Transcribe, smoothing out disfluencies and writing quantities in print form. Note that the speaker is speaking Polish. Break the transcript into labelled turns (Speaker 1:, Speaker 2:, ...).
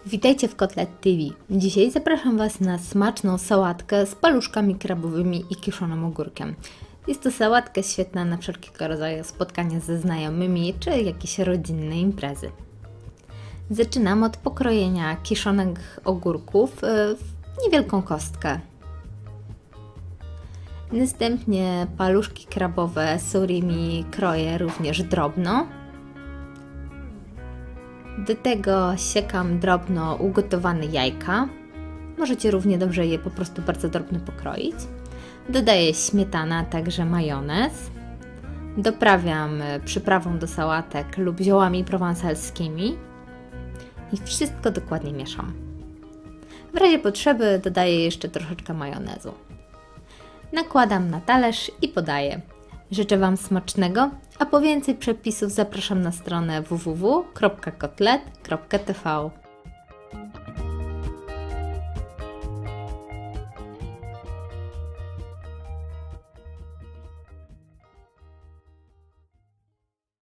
Speaker 1: Witajcie w Kotlet TV. Dzisiaj zapraszam Was na smaczną sałatkę z paluszkami krabowymi i kiszonym ogórkiem. Jest to sałatka świetna na wszelkiego rodzaju spotkania ze znajomymi czy jakieś rodzinne imprezy. Zaczynam od pokrojenia kiszonych ogórków w niewielką kostkę. Następnie paluszki krabowe surimi kroję również drobno. Do tego siekam drobno ugotowane jajka. Możecie równie dobrze je po prostu bardzo drobno pokroić. Dodaję śmietanę, a także majonez. Doprawiam przyprawą do sałatek lub ziołami prowansalskimi. I wszystko dokładnie mieszam. W razie potrzeby dodaję jeszcze troszeczkę majonezu. Nakładam na talerz i podaję. Życzę Wam smacznego, a po więcej przepisów zapraszam na stronę www.kotlet.tv.